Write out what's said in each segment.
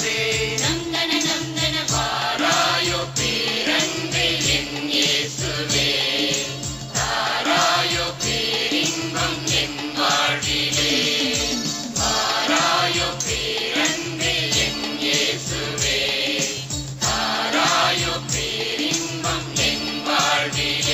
வருகிறதே. நந்தன நந்தன வாராயோ பேரன்பே என் இயேசுவே, தாராயோ பேரின்பம் என் வாழ்விலே. வாராயோ பேரன்பே என் இயேசுவே, தாராயோ பேரின்பம் என் வாழ்விலே.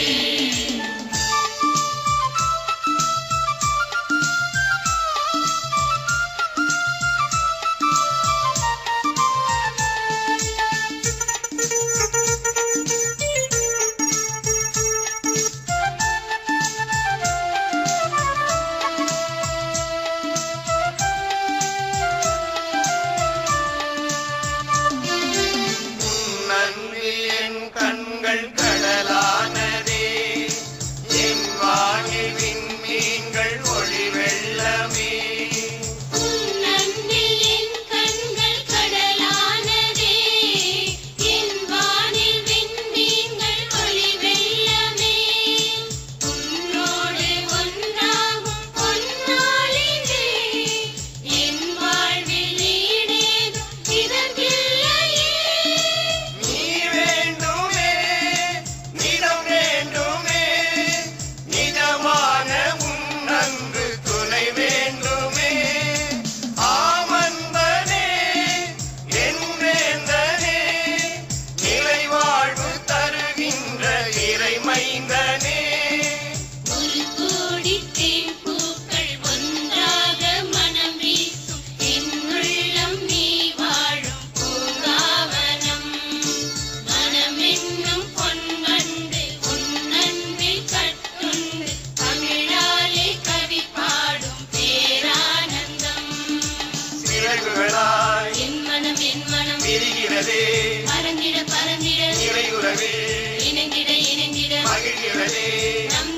கண்கள் கடலானதே, என் வானில் விண்மீன்கள் ஒளி வெள்ளமே. நன்றி என் கண்கள் கடலானதே, என் வானில் விண்மீன்கள் ஒளி வெள்ளமே. உன்னோடு ஒன்றாகும் பொன்னாளிலே, என் வாழ்வில் ஈடேதும் இதற்கில்லையே. நீ வேண்டுமே, நிதம் வேண்டுமே, நிதமான உன் அன்பு துணை வேண்டுமே. ஆமன்பனே, என் வேந்தனே, நிலை வாழ்வு தருகின்ற இறைமைந்தனே. ஒரு கோடி தேன்பூக்கள் ஒன்றாக மனம் வீசும் என் உள்ளம் நீ வாழும் பூங்காவனம். மனம் என்னும் பொன்வண்டு உன் அன்பில் கட்டுண்டு, தமிழாலே கவி பாடும் பேரானந்தம். சிறகுகளாய் என் மனம் விரிகிறதே, பறந்திட பறந்திட இறையுறவே இணைந்திட இணைந்திட மகிழ்கிறதே. நம்